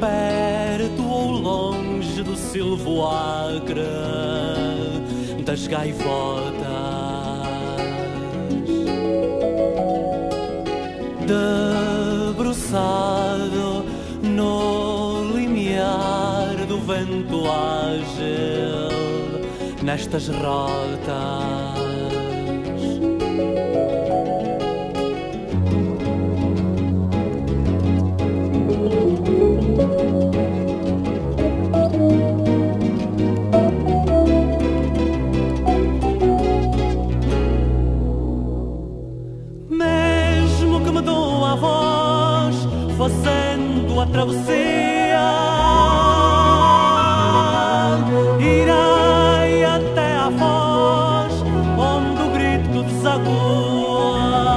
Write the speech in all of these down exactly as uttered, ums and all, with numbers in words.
perto ou longe do silvo acre das gaivotas, debruçado no limiar do vento ágil nestas rotas. Mesmo que me dou a voz fazendo a travessia, irei até à foz onde o grito desagoa.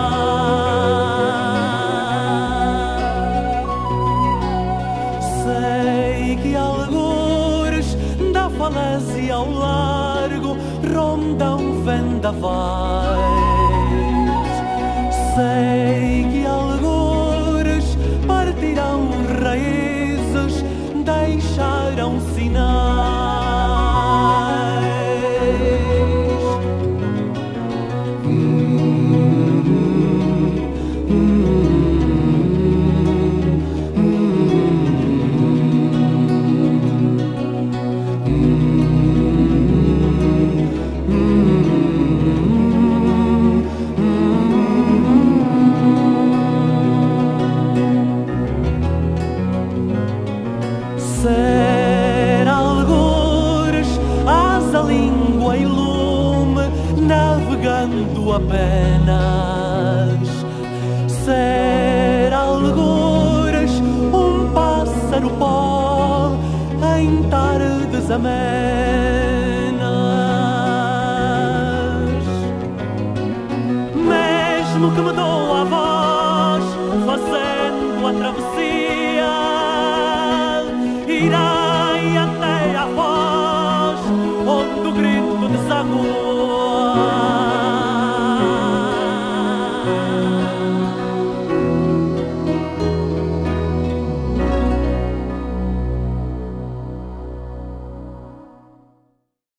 Sei que algures da falésia ao largo rondam vendavais. Sei que algures partirão raízes, deixarão sinais. Ser algures, asa, língua e lume, navegando apenas. Ser algures, um pássaro pó em tardes amenas.